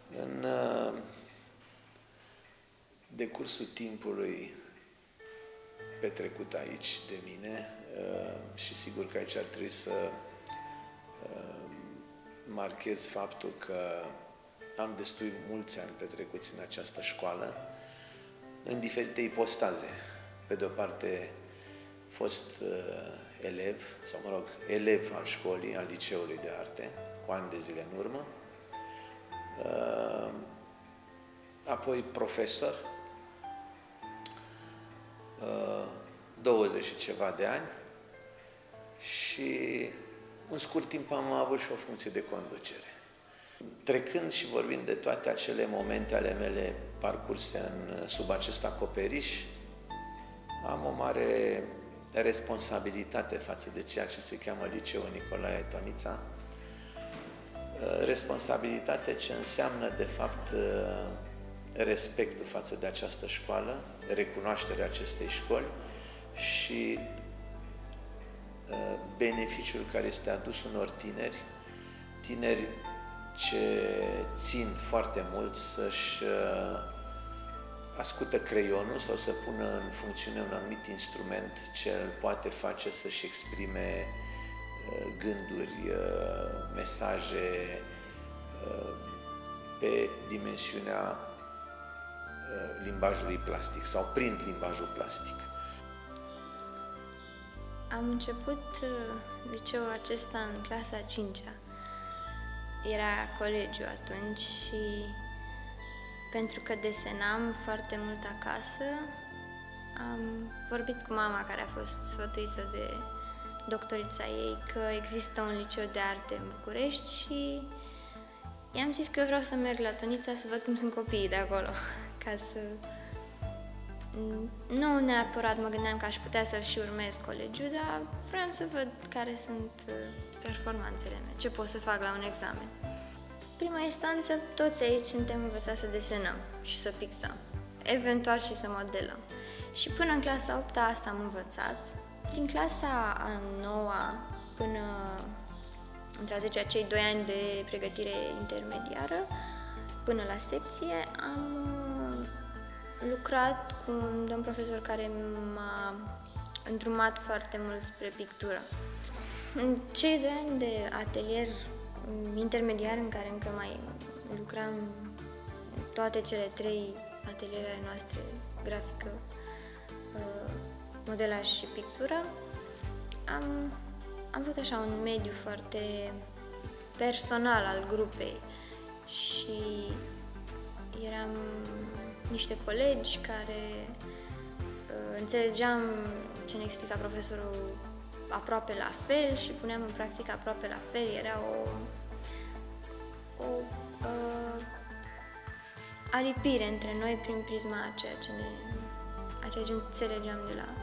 În decursul timpului petrecut aici de mine, și sigur că aici ar trebui să marchez faptul că am destui mulți ani petrecuți în această școală, în diferite ipostaze. Pe de o parte, fost elev, sau mă rog, elev al școlii, al liceului de arte, cu ani de zile în urmă, apoi profesor, 20 și ceva de ani, și în scurt timp am avut și o funcție de conducere. Trecând și vorbind de toate acele momente ale mele parcurse sub acest acoperiș, am o mare responsabilitate față de ceea ce se cheamă Liceul Nicolae Tonița. Responsabilitate ce înseamnă, de fapt, respectul față de această școală, recunoașterea acestei școli și beneficiul care este adus unor tineri ce țin foarte mult să-și ascută creionul sau să pună în funcțiune un anumit instrument ce îl poate face să-și exprime gânduri, mesaje pe dimensiunea limbajului plastic sau prin limbajul plastic. Am început liceul acesta în clasa 5-a. Era colegiu atunci și pentru că desenam foarte mult acasă, am vorbit cu mama, care a fost sfătuită de doctorița ei, că există un liceu de arte în București și i-am zis că eu vreau să merg la Tonița să văd cum sunt copiii de acolo, ca să... Nu neapărat mă gândeam că aș putea să-l și urmez colegiul, dar vreau să văd care sunt performanțele mele, ce pot să fac la un examen. Prima instanță, toți aici suntem învățați să desenăm și să pictăm, eventual și să modelăm. Și până în clasa 8-a asta am învățat. Din clasa a 9-a până între-a 10-a, cei 2 ani de pregătire intermediară, până la secție, am lucrat cu un domn profesor care m-a îndrumat foarte mult spre pictură. În cei 2 ani de atelier intermediar, în care încă mai lucram toate cele 3 atelierele noastre, grafică, modelaj și pictură, am avut așa un mediu foarte personal al grupei și eram niște colegi care înțelegeam ce ne explica profesorul aproape la fel și puneam în practică aproape la fel. Era o alipire între noi prin prisma a ceea ce înțelegeam de la...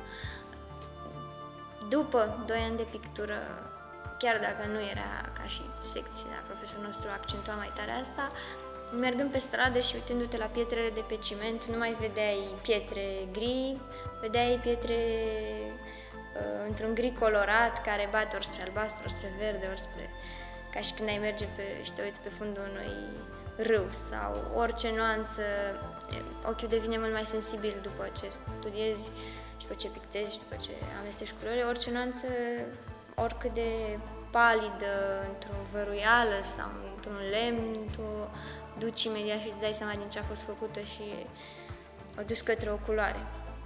După 2 ani de pictură, chiar dacă nu era ca și secție, dar profesorul nostru accentua mai tare asta, mergând pe stradă și uitându-te la pietrele de pe ciment, nu mai vedeai pietre gri, vedeai pietre într-un gri colorat care bate ori spre albastru, ori spre verde, ori spre... ca și când ai merge și te uiți pe fundul unui râu sau orice nuanță, ochiul devine mult mai sensibil după ce studiezi, după ce pictezi și după ce amesteci culorile, orice nuanță, oricât de palidă, într-o văruială sau într-un lemn, tu duci imediat și îți dai seama din ce a fost făcută și o duci către o culoare.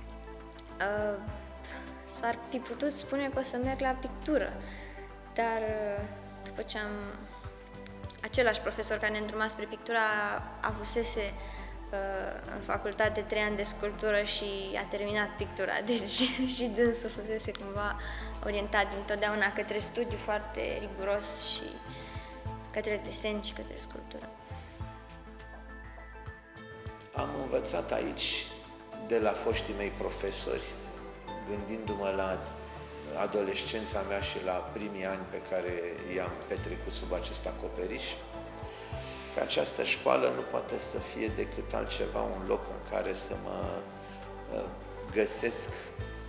S-ar fi putut spune că o să merg la pictură, dar după ce același profesor care ne îndruma spre pictura avusese în facultate 3 ani de sculptură și a terminat pictura, deci și dânsul fusese cumva orientat întotdeauna către studiu foarte riguros și către desen și către sculptură. Am învățat aici de la foștii mei profesori, gândindu-mă la adolescența mea și la primii ani pe care i-am petrecut sub acest acoperiș, că această școală nu poate să fie decât altceva, un loc în care să mă găsesc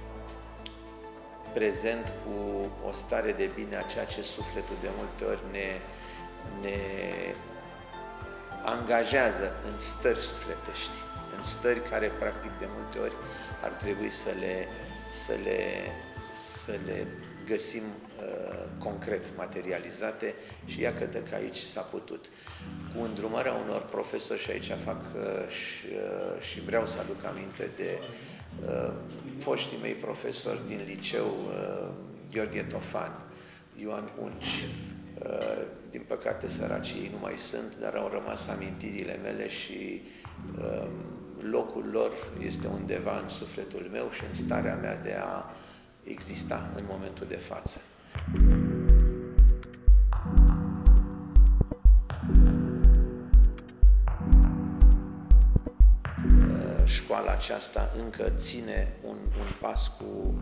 prezent cu o stare de bine a ceea ce sufletul de multe ori ne angajează în stări sufletești, în stări care practic de multe ori ar trebui să le găsim concret materializate și iată că aici s-a putut. Cu îndrumarea unor profesori, și aici fac și vreau să aduc aminte de foștii mei profesori din liceu, Gheorghe Tofan, Ioan Unci, din păcate săraci ei nu mai sunt, dar au rămas amintirile mele și locul lor este undeva în sufletul meu și în starea mea de a exista în momentul de față. Școala aceasta încă ține un pas cu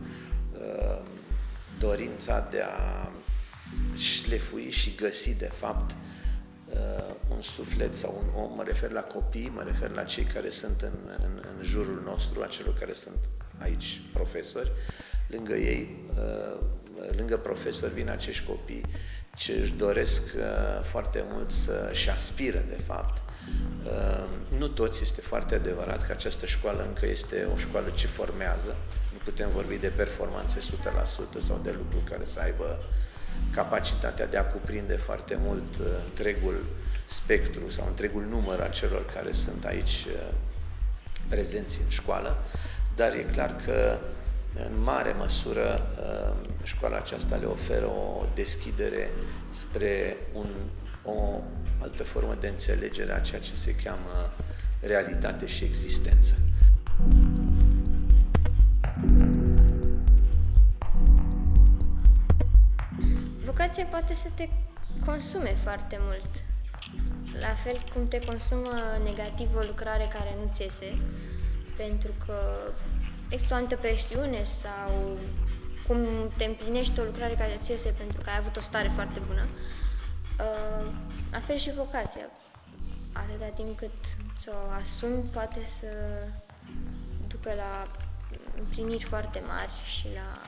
dorința de a șlefui și găsi, de fapt, un suflet sau un om, mă refer la copii, mă refer la cei care sunt în jurul nostru, a celor care sunt aici profesori. Lângă ei, lângă profesori, vin acești copii ce își doresc foarte mult și aspiră, de fapt. Nu toți, este foarte adevărat că această școală încă este o școală ce formează. Nu putem vorbi de performanțe 100% sau de lucruri care să aibă capacitatea de a cuprinde foarte mult întregul spectru sau întregul număr al celor care sunt aici prezenți în școală, dar e clar că în mare măsură școala aceasta le oferă o deschidere spre o altă formă de înțelegere a ceea ce se cheamă realitate și existență. Vocația poate să te consume foarte mult, la fel cum te consumă negativ o lucrare care nu-ți iese, pentru că există o anumită presiune sau cum te împlinești o lucrare care ți iese pentru că ai avut o stare foarte bună. La fel și vocația. Atâta timp cât ți-o asumi, poate să ducă la împliniri foarte mari și la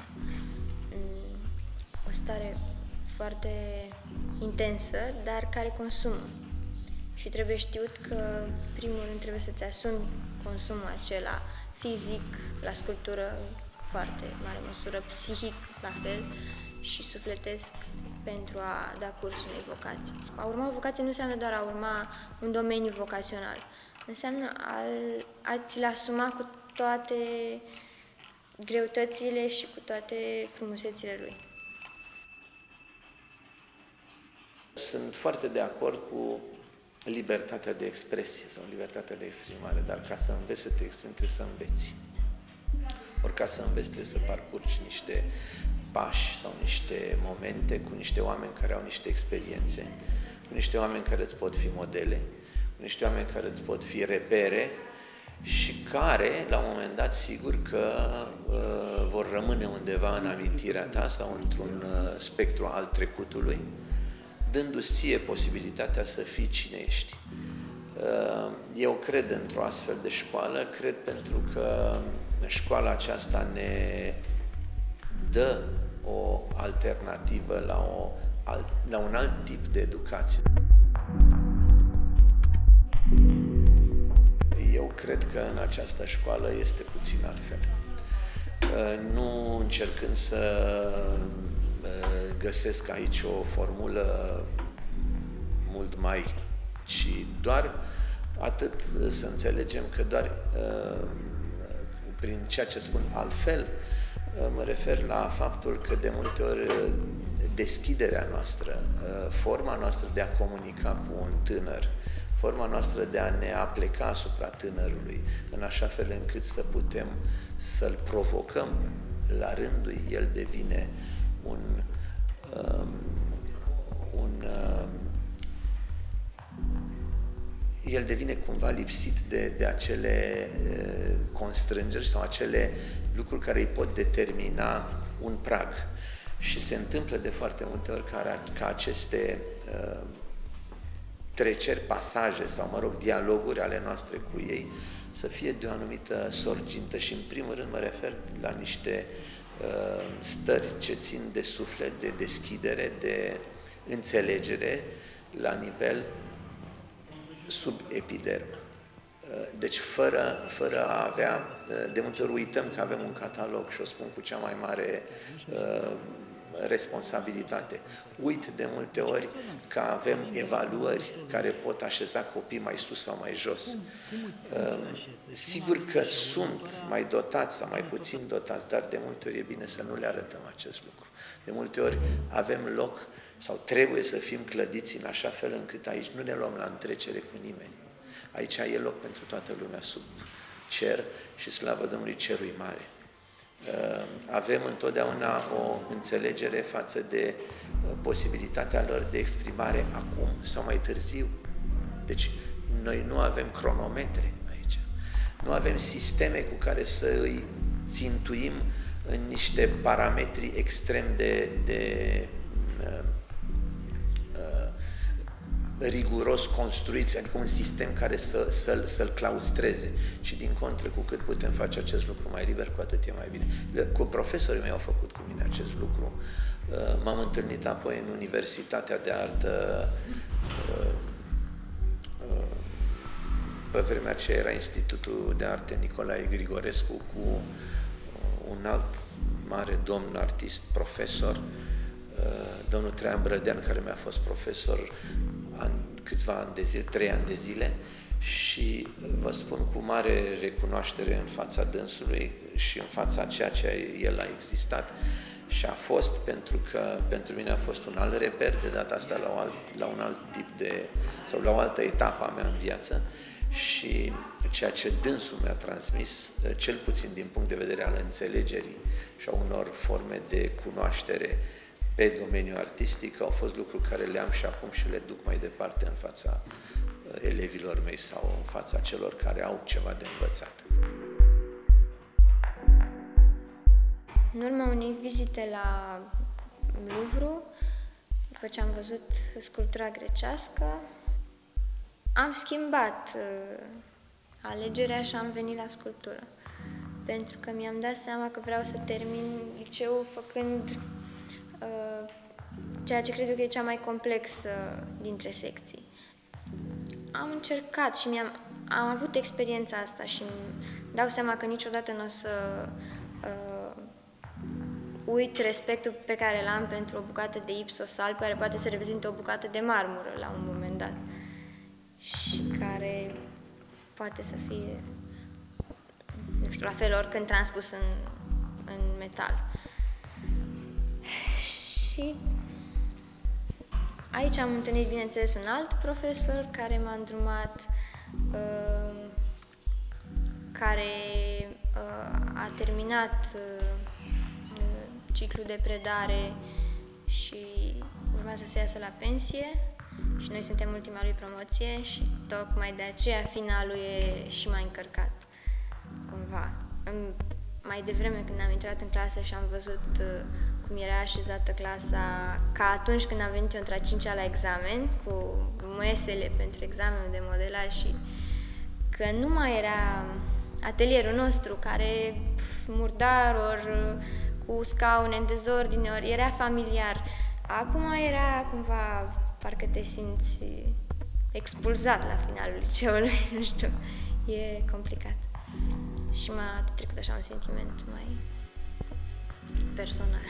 o stare foarte intensă, dar care consumă. Și trebuie știut că, primul rând, trebuie să-ți asumi consumul acela fizic, la sculptură, foarte mare măsură, psihic, la fel, și sufletesc pentru a da curs unei vocații. A urma o vocație nu înseamnă doar a urma un domeniu vocațional. Înseamnă a ți-l asuma cu toate greutățile și cu toate frumusețile lui. Sunt foarte de acord cu libertatea de expresie sau libertatea de exprimare, dar ca să înveți să te exprimi, trebuie să înveți. Ori ca să înveți, trebuie să parcurgi niște pași sau niște momente cu niște oameni care au niște experiențe, cu niște oameni care îți pot fi modele, cu niște oameni care îți pot fi repere și care, la un moment dat, sigur că vor rămâne undeva în amintirea ta sau într-un spectru al trecutului, dându-ți ție posibilitatea să fii cine ești. Eu cred într-o astfel de școală, cred pentru că școala aceasta ne dă o alternativă la un alt tip de educație. Eu cred că în această școală este puțin altfel. Nu încercând să găsesc aici o formulă mult mai, ci doar atât să înțelegem că doar prin ceea ce spun altfel, mă refer la faptul că de multe ori deschiderea noastră, forma noastră de a comunica cu un tânăr, forma noastră de a ne apleca asupra tânărului, în așa fel încât să putem să-l provocăm la rândul lui, el devine el devine cumva lipsit de acele constrângeri sau acele lucruri care îi pot determina un prag. Și se întâmplă de foarte multe ori ca aceste treceri, pasaje sau, mă rog, dialoguri ale noastre cu ei să fie de o anumită sorgintă și, în primul rând, mă refer la niște stări ce țin de suflet, de deschidere, de înțelegere la nivel sub epidermă. Deci fără a avea, de multe ori uităm că avem un catalog și o spun cu cea mai mare responsabilitate. Uit de multe ori că avem evaluări care pot așeza copii mai sus sau mai jos. Sigur că sunt mai dotați sau mai puțin dotați, dar de multe ori e bine să nu le arătăm acest lucru. De multe ori avem loc sau trebuie să fim clădiți în așa fel încât aici nu ne luăm la întrecere cu nimeni. Aici e loc pentru toată lumea sub cer și slavă Domnului, cerul e mare. Avem întotdeauna o înțelegere față de posibilitatea lor de exprimare acum sau mai târziu. Deci noi nu avem cronometre aici. Nu avem sisteme cu care să îi țintuim în niște parametri extrem de riguros construiți, adică un sistem care să-l claustreze. Și din contră, cu cât putem face acest lucru mai liber, cu atât e mai bine. Cu profesorii mei au făcut cu mine acest lucru. M-am întâlnit apoi în Universitatea de Artă, pe vremea aceea era Institutul de Arte Nicolae Grigorescu, cu un alt mare domn artist, profesor, domnul Traian Brădean, care mi-a fost profesor câțiva ani de zile, 3 ani de zile, și vă spun cu mare recunoaștere în fața dânsului și în fața ceea ce el a existat și a fost, pentru că pentru mine a fost un alt reper, de data asta la un alt tip de, sau la o altă etapă a mea în viață, și ceea ce dânsul mi-a transmis, cel puțin din punct de vedere al înțelegerii și a unor forme de cunoaștere pe domeniul artistic, au fost lucruri care le am și acum și le duc mai departe în fața elevilor mei sau în fața celor care au ceva de învățat. În urma unei vizite la Louvre, după ce am văzut sculptura grecească, am schimbat alegerea și am venit la sculptură. Pentru că mi-am dat seama că vreau să termin liceul făcând ceea ce cred eu că e cea mai complexă dintre secții. Am încercat și am avut experiența asta și îmi dau seama că niciodată nu o să uit respectul pe care l-am pentru o bucată de ipsosal, care poate să reprezinte o bucată de marmură la un moment dat și care poate să fie, nu știu, la fel oricând transpus în metal. Și aici am întâlnit, bineînțeles, un alt profesor care m-a îndrumat, care a terminat ciclul de predare și urmează să iasă la pensie și noi suntem ultima lui promoție și tocmai de aceea finalul e și mai încărcat, cumva. Mai devreme, când am intrat în clasă și am văzut cum era așezată clasa, ca atunci când am venit eu într-a 5-a la examen, cu mesele pentru examenul de modelaj și că nu mai era atelierul nostru, care murdar, ori cu scaune în dezordine, ori era familiar. Acum era cumva, parcă te simți expulzat la finalul liceului, nu știu, e complicat. Și m-a trecut așa un sentiment mai personal.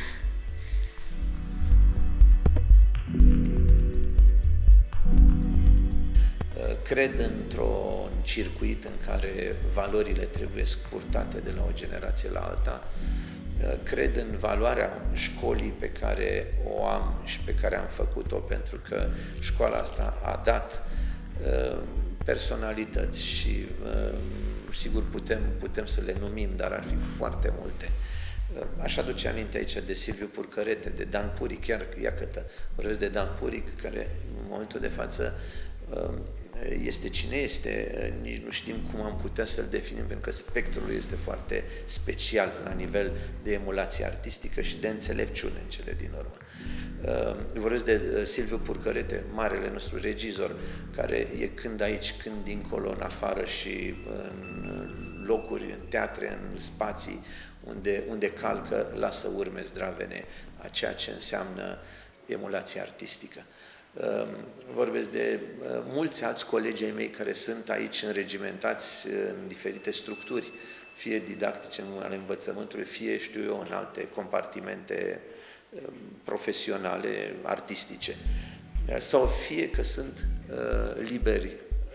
Cred într-un circuit în care valorile trebuie scurtate de la o generație la alta. Cred în valoarea școlii pe care o am și pe care am făcut-o, pentru că școala asta a dat personalități și sigur putem să le numim, dar ar fi foarte multe. Aș aduce aminte aici de Silviu Purcărete, de Dan Puric, chiar iată, vorbesc de Dan Puric, care în momentul de față este cine este, nici nu știm cum am putea să-l definim, pentru că spectrul lui este foarte special la nivel de emulație artistică și de înțelepciune în cele din urmă. Vorbesc de Silviu Purcărete, marele nostru regizor, care e când aici, când dincolo, în afară și în locuri, în teatre, în spații unde calcă, lasă urme zdravene a ceea ce înseamnă emulație artistică. Vorbesc de mulți alți colegi ai mei care sunt aici înregimentați în diferite structuri, fie didactice ale învățământului, fie, știu eu, în alte compartimente profesionale, artistice, sau fie că sunt liberi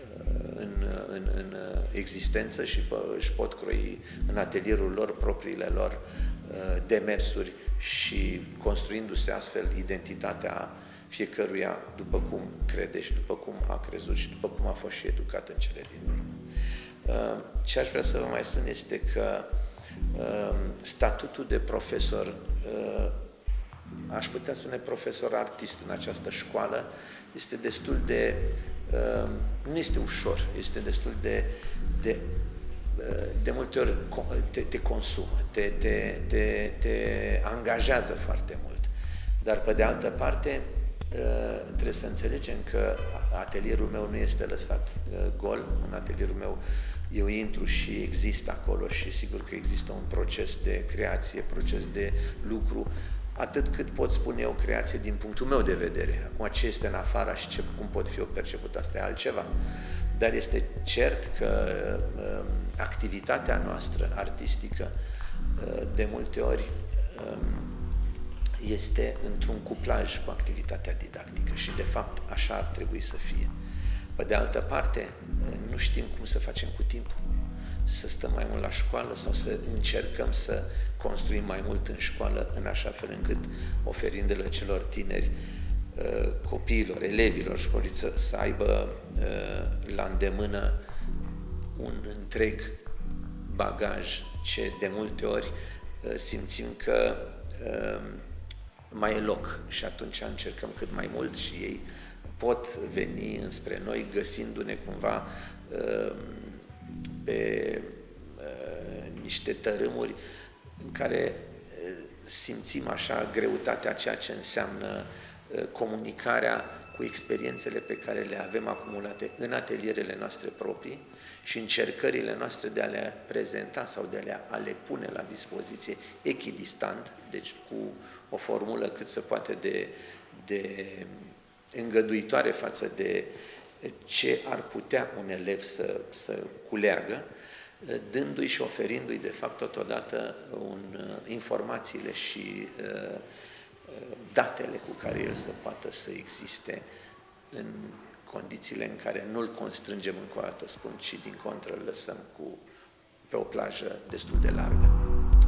în existență și își pot croi în atelierul lor propriile lor demersuri și construindu-se astfel identitatea fiecăruia după cum crede și după cum a crezut și după cum a fost și educat în cele din urmă. Ce aș vrea să vă mai spun este că statutul de profesor, aș putea spune profesor artist în această școală, este destul de, nu este ușor, este destul de multe ori te consumă, te angajează foarte mult. Dar pe de altă parte, trebuie să înțelegem că atelierul meu nu este lăsat gol. În atelierul meu eu intru și exist acolo și sigur că există un proces de creație, proces de lucru, atât cât pot spune eu creație din punctul meu de vedere. Acum ce este în afara și cum pot fi eu perceput, asta e altceva. Dar este cert că activitatea noastră artistică de multe ori este într-un cuplaj cu activitatea didactică și de fapt așa ar trebui să fie. Pe de altă parte, nu știm cum să facem cu timpul. Să stăm mai mult la școală sau să încercăm să construim mai mult în școală în așa fel încât oferindu-le celor tineri, copiilor, elevilor școlii să aibă la îndemână un întreg bagaj ce de multe ori simțim că mai e loc și atunci încercăm cât mai mult și ei pot veni înspre noi găsindu-ne cumva pe niște tărâmuri în care simțim așa greutatea ceea ce înseamnă comunicarea cu experiențele pe care le avem acumulate în atelierele noastre proprii și încercările noastre de a le prezenta sau de a le pune la dispoziție echidistant, deci cu o formulă cât se poate de îngăduitoare față de ce ar putea un elev să culeagă, dându-i și oferindu-i, de fapt, totodată informațiile și datele cu care el să poată să existe în condițiile în care nu-l constrângem încă o dată, spun, ci din contră îl lăsăm pe o plajă destul de largă.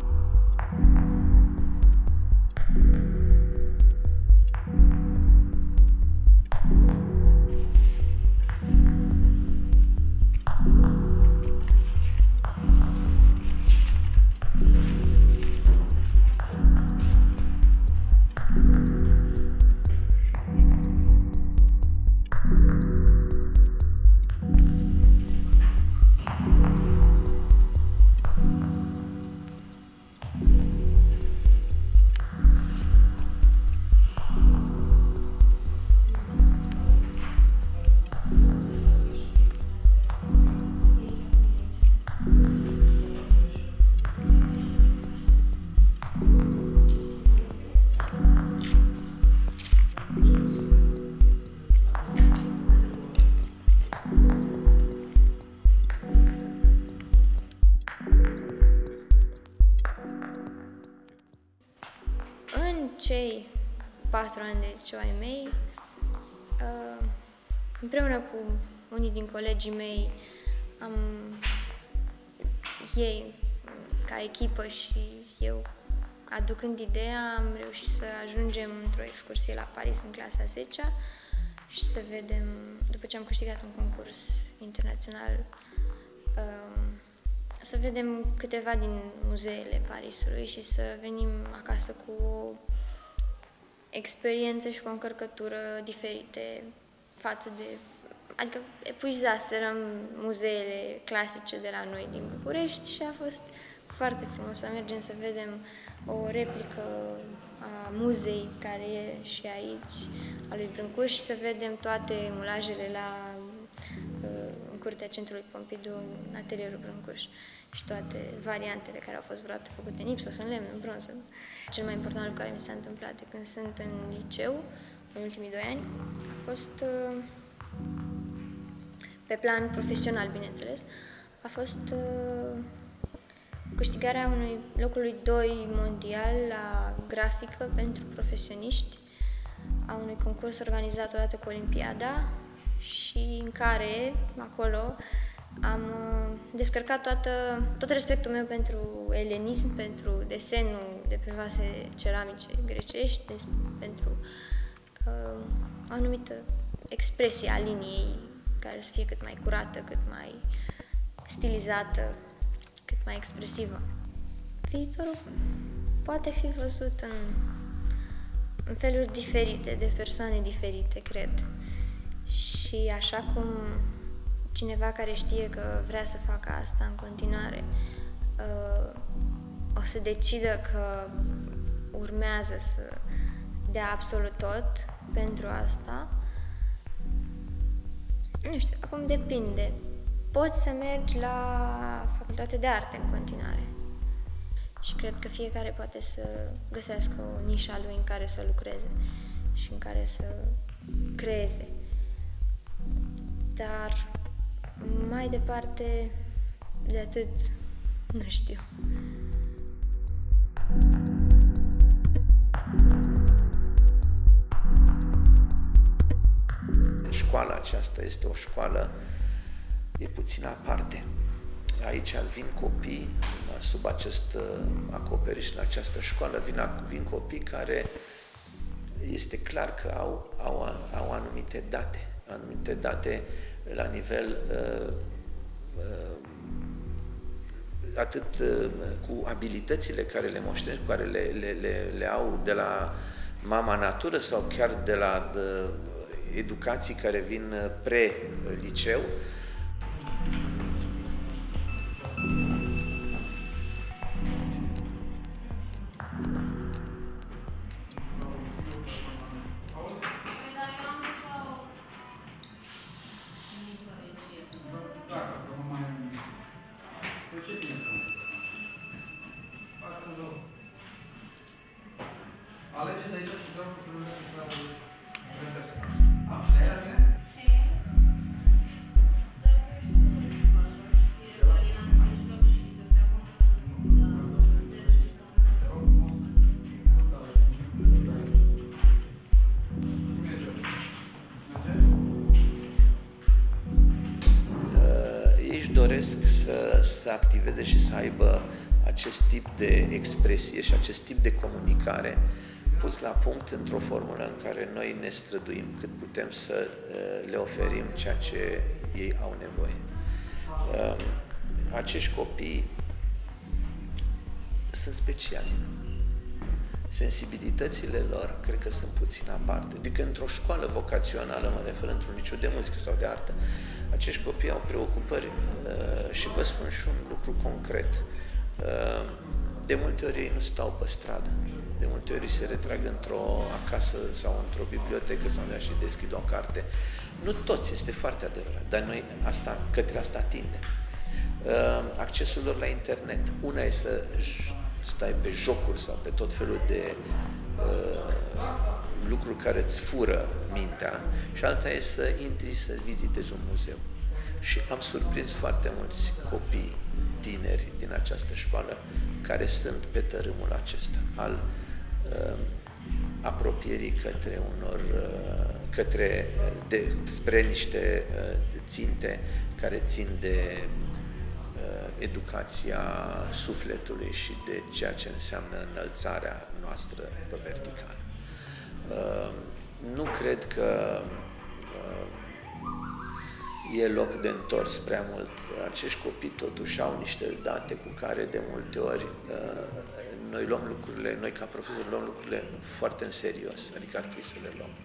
Cei 4 ani de liceu ai mei, împreună cu unii din colegii mei, ei ca echipă și eu aducând ideea, am reușit să ajungem într-o excursie la Paris în clasa 10-a și să vedem, după ce am câștigat un concurs internațional, să vedem câteva din muzeele Parisului și să venim acasă cu o experiență și cu o încărcătură diferite față de... Adică epuizaserăm muzeele clasice de la noi din București și a fost foarte frumos să mergem să vedem o replică a muzei care e și aici, a lui Brâncuș, și să vedem toate mulajele în curtea Centrului Pompidou, în atelierul Brâncuș, și toate variantele care au fost vreodată făcute în ipsos, în lemn, în bronză. Cel mai important lucru care mi s-a întâmplat de când sunt în liceu în ultimii 2 ani a fost, pe plan profesional, bineînțeles, a fost câștigarea locului 2 mondial la grafică pentru profesioniști, a unui concurs organizat odată cu Olimpiada și în care, acolo, am descărcat tot respectul meu pentru elenism, pentru desenul de pe vase ceramice grecești, pentru o anumită expresie a liniei care să fie cât mai curată, cât mai stilizată, cât mai expresivă. Viitorul poate fi văzut în feluri diferite, de persoane diferite, cred. Și așa cum cineva care știe că vrea să facă asta în continuare o să decidă că urmează să dea absolut tot pentru asta, nu știu, acum depinde. Poți să mergi la facultate de arte în continuare și cred că fiecare poate să găsească o nișă a lui în care să lucreze și în care să creeze. Dar mai departe de atât, nu știu. Școala aceasta este o școală, e puțin aparte. Aici vin copii, sub acest acoperiș, în această școală, vin copii care este clar că au anumite date la nivel atât cu abilitățile care le moștenesc, care le au de la mama natură sau chiar de la educații care vin pre-liceu. Alegeți aici și doar cu să Ei doresc să activeze și să aibă acest tip de expresie și acest tip de comunicare pus la punct într-o formulă în care noi ne străduim cât putem să le oferim ceea ce ei au nevoie. Acești copii sunt speciali. Sensibilitățile lor cred că sunt puțin aparte. Adică într-o școală vocațională, mă refer într-un liceu de muzică sau de artă, acești copii au preocupări și vă spun și un lucru concret. De multe ori ei nu stau pe stradă. De multe ori se retrag acasă sau într-o bibliotecă sau și deschid o carte. Nu toți, este foarte adevărat, dar noi către asta tindem. Accesul lor la internet. Una e să stai pe jocuri sau pe tot felul de lucruri care îți fură mintea și alta e să intri și să vizitezi un muzeu. Și am surprins foarte mulți copii tineri din această școală care sunt pe tărâmul acesta al apropierii spre niște ținte care țin de educația sufletului și de ceea ce înseamnă înălțarea noastră pe verticală. Nu cred că e loc de întors prea mult. Acești copii totuși au niște date cu care de multe ori noi luăm lucrurile, noi ca profesori luăm lucrurile foarte în serios, adică ar trebui să le luăm.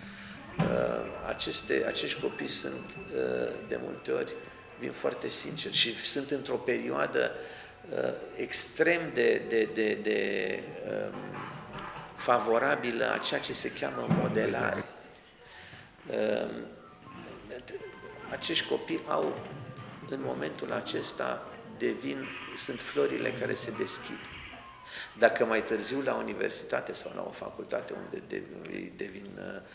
Acești copii sunt de multe ori vin foarte sinceri și sunt într-o perioadă extrem de favorabilă a ceea ce se cheamă modelare. Acești copii au, în momentul acesta, sunt florile care se deschid. Dacă mai târziu la universitate sau la o facultate unde devin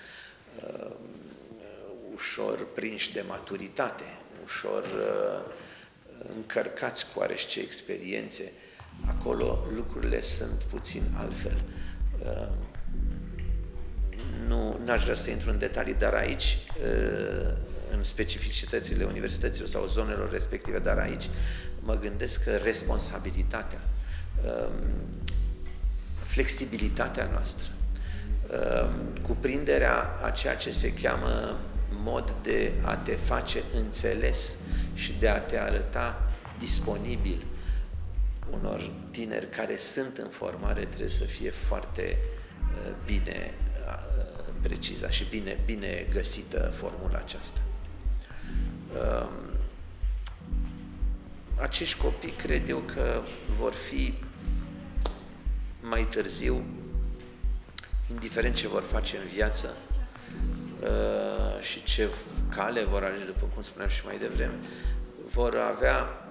ușor prinși de maturitate, ușor încărcați cu oarește experiențe, acolo lucrurile sunt puțin altfel. N-aș vrea să intru în detalii, dar aici, în specificitățile universităților sau zonelor respective, dar aici mă gândesc că responsabilitatea, flexibilitatea noastră, cuprinderea a ceea ce se cheamă mod de a te face înțeles și de a te arăta disponibil unor tineri care sunt în formare trebuie să fie foarte bine preciză și bine găsită formula aceasta. Acești copii cred eu că vor fi mai târziu, indiferent ce vor face în viață și ce cale vor alege, după cum spuneam și mai devreme, vor avea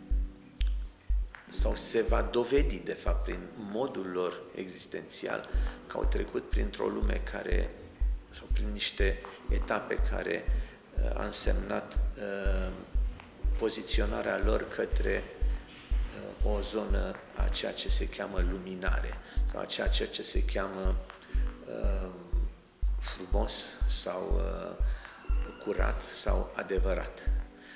sau se va dovedi, de fapt, prin modul lor existențial, că au trecut printr-o lume care, sau prin niște etape care a însemnat poziționarea lor către o zonă a ceea ce se cheamă luminare, sau a ceea ce se cheamă frumos sau curat sau adevărat.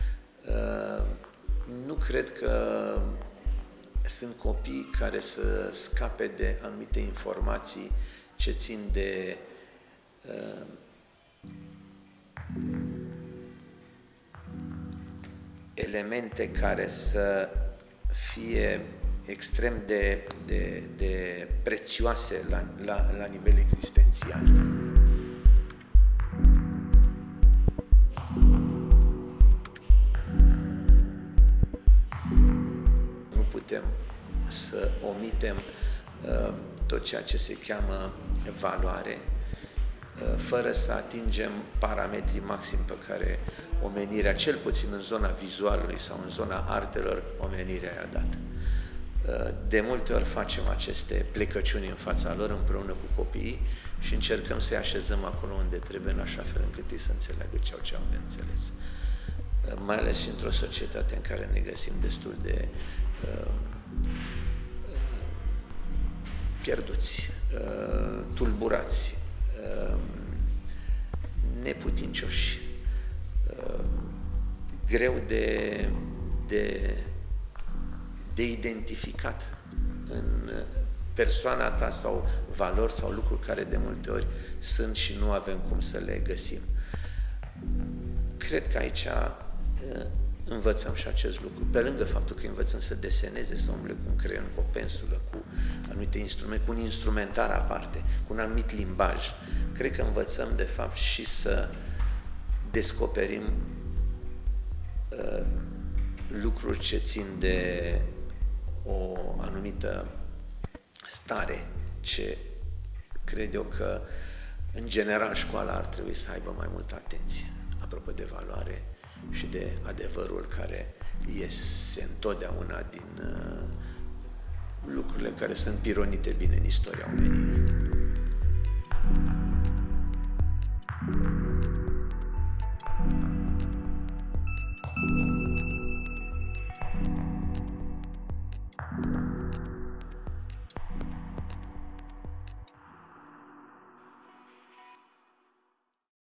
Nu cred că sunt copii care să scape de anumite informații ce țin de elemente care să fie extrem de prețioase la nivel existențial. Nu putem să omitem tot ceea ce se cheamă valoare, fără să atingem parametrii maxim pe care omenirea, cel puțin în zona vizualului sau în zona artelor, omenirea i-a dat. De multe ori facem aceste plecăciuni în fața lor împreună cu copiii și încercăm să-i așezăm acolo unde trebuie, în așa fel încât ei să înțeleagă ce au de înțeles. Mai ales și într-o societate în care ne găsim destul de pierduți, tulburați, neputincioși, greu de identificat în persoana ta sau valori sau lucruri care de multe ori sunt și nu avem cum să le găsim. Cred că aici învățăm și acest lucru. Pe lângă faptul că învățăm să deseneze, să umble cu un creion, cu o pensulă, cu anumite instrumente, cu un instrumentar aparte, cu un anumit limbaj, cred că învățăm de fapt și să descoperim lucruri ce țin de o anumită stare, ce cred eu că în general școala ar trebui să aibă mai multă atenție, apropo de valoare și de adevărul care iese întotdeauna din lucrurile care sunt pironite bine în istoria omenirii.